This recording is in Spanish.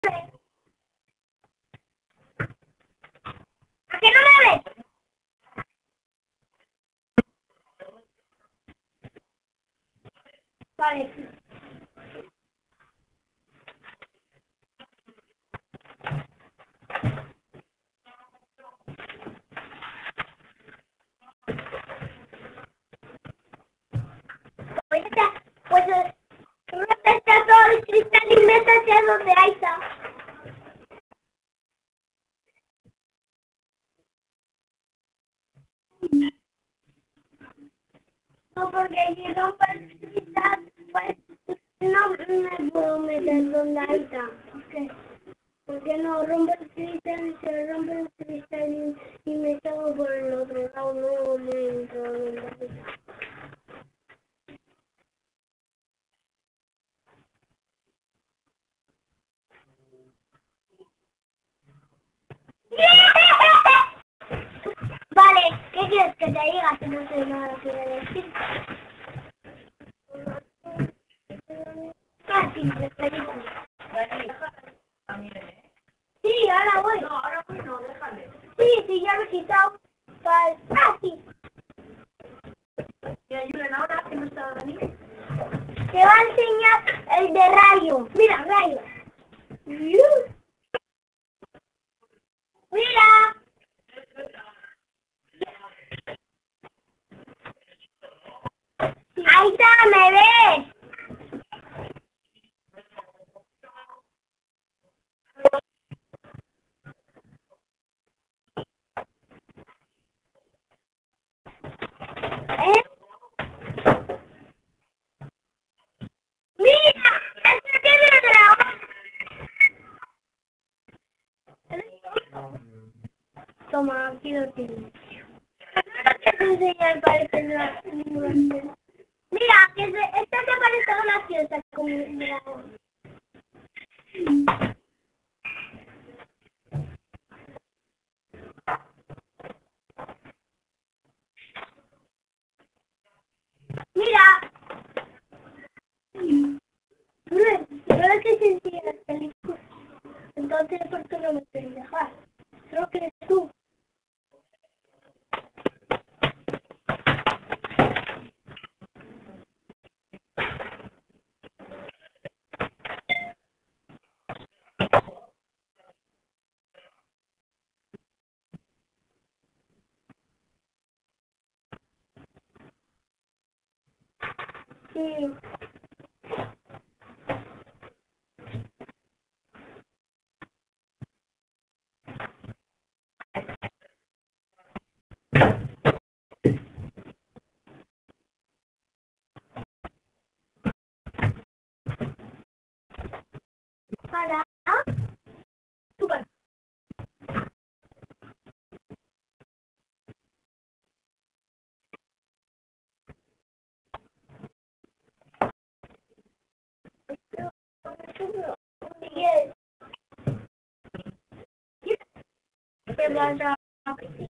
¿A qué no me ves? Vale. Pues está todo el cristal y métase a donde hay está. No, porque si rompo el cristal, pues no me puedo meter donde hay está. Porque no rompo el cristal y se rompe el cristal y me salgo por el otro lado, no me entro donde hay está. Vale, ¿qué quieres que te diga si no sé nada que decir? Casi, de película. Sí, ahora voy. No, ahora voy, no, déjale. Sí, ya lo he quitado. Casi. ¿Que ayuden ahora que no está Dani? Te va a enseñar el de rayo. Mira, rayo. Mira. Ahí está, ¿me ves? ¿Eh? Mira, este tiene dragón. Toma, aquí lo tienes. No te enseñar para que no. Mira, esta te parece graciosa como un dragón. Mira. No es que se enseñan las películas. Entonces, ¿por qué no me quieres dejar? Creo que eres tú. Sí. Para. Súper. ¿Qué vas a